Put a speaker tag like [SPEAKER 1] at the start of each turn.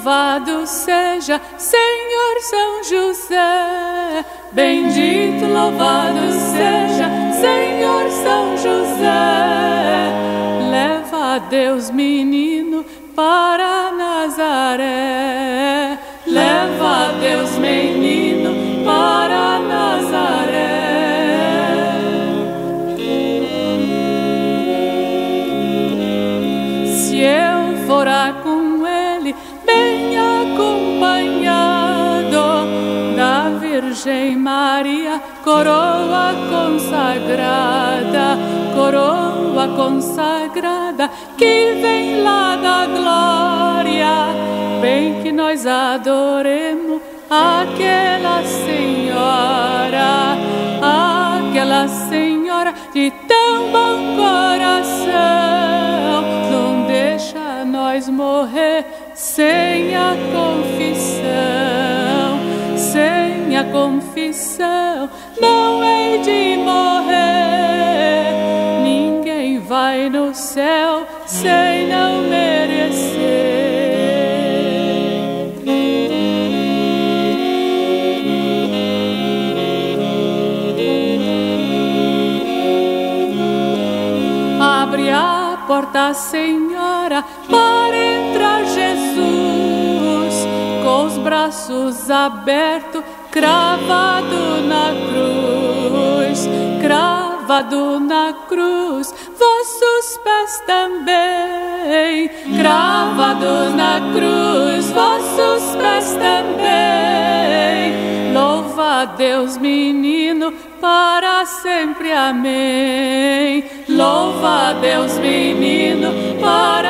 [SPEAKER 1] louvado seja Senhor São José. Bendito, louvado seja Senhor São José. Leva a Deus menino para Nazaré. Leva a Deus menino para Nazaré. Se eu for com ele bem acompanhado da Virgem Maria, coroa consagrada que vem lá da glória, bem que nós adoremos aquela senhora de tão bom coração. Não deixa nós morrer sem a confissão, não hei de morrer. Ninguém vai no céu sem não merecer. Abre a porta, Senhora, para entrar Jesus, com os braços abertos, cravado na cruz, vossos pés também, cravado na cruz, vossos pés também. Louva a Deus, menino, para sempre, amém. Louva a Deus, menino, para